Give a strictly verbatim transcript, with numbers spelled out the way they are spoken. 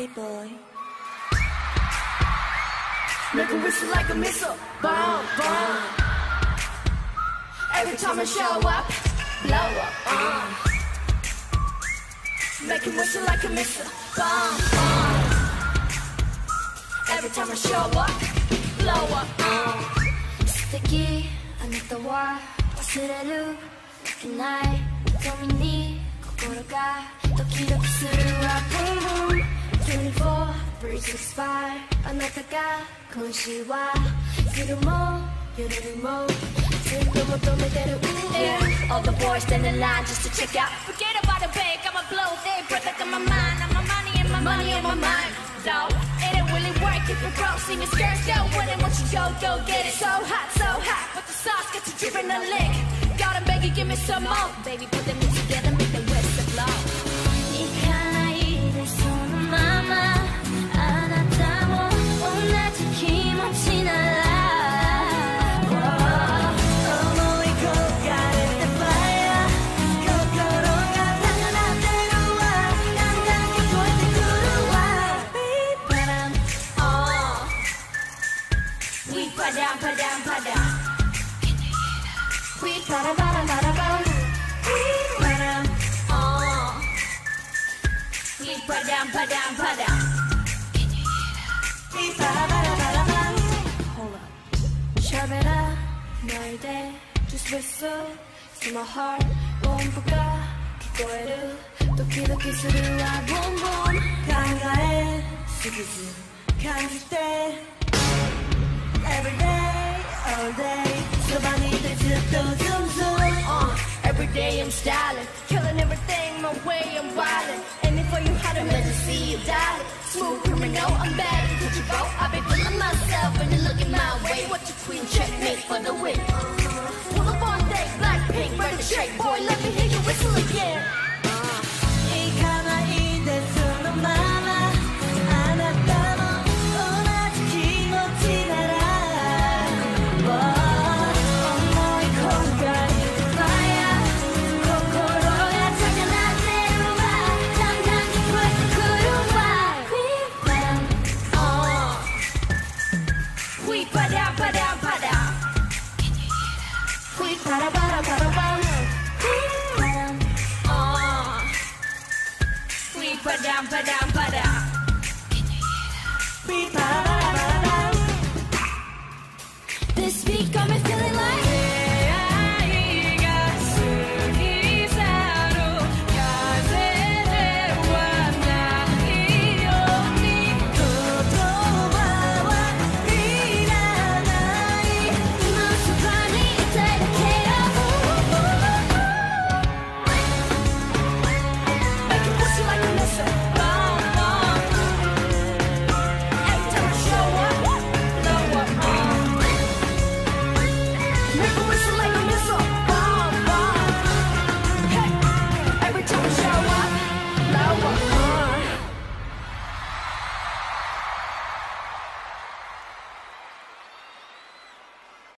boy. Make a whistle like a missile, bomb, bomb. Every time I show up, blow up, uh. Make a whistle like a missile, bomb, bomb. Every time I show up, blow up, uh. 素敵あなたは忘れるわけない瞳に心がドキドキするわ Boom boom にじゅうよじさんびゃくろくじゅうごあなたが今週は昼も夜もずっと求めてる Yeah, all the boys stand in line just to check out. Forget about the bag, I'ma blow their breath like on my mind. I'm my money and my money on my mind. So it ain't really work if you're broke. See me skirt, go with it, once you go, go get it. So hot, so hot, but the sauce gets you dripping a lick. Gotta beg you, give me some more. Baby, put them in together, make the whistle blow. 行かないでそのままあなたも同じ気持ちならPadam, padam, padam. We padam, padam, padam. We padam, oh. We padam, padam, padam. We padam, padam, padam. Hold up. Shabera, 너의 대, just whistle to my heart. 봄부가 기꺼에를 도끼도끼 수루와 boom boom. 강가에 수비수 감출 때. Every day, all day, so I need to just do zoom zoom. Uh, every day I'm styling, killing everything my way, I'm wildin'. Aiming for you hard, I'm meant to see you die. Smooth criminal, I'm bad, could you go? I've been feeling myself and you're looking my way. What you queen, checkmate for the win. Pull up on day, BLACKPINK, run the shake, boy, let me hear you whistle again. 이 가만히 내 손을 막아, 안았다. Padam, padam, padam. We padam, padam, padam. Padam, oh. We padam, padam, padam. We padam.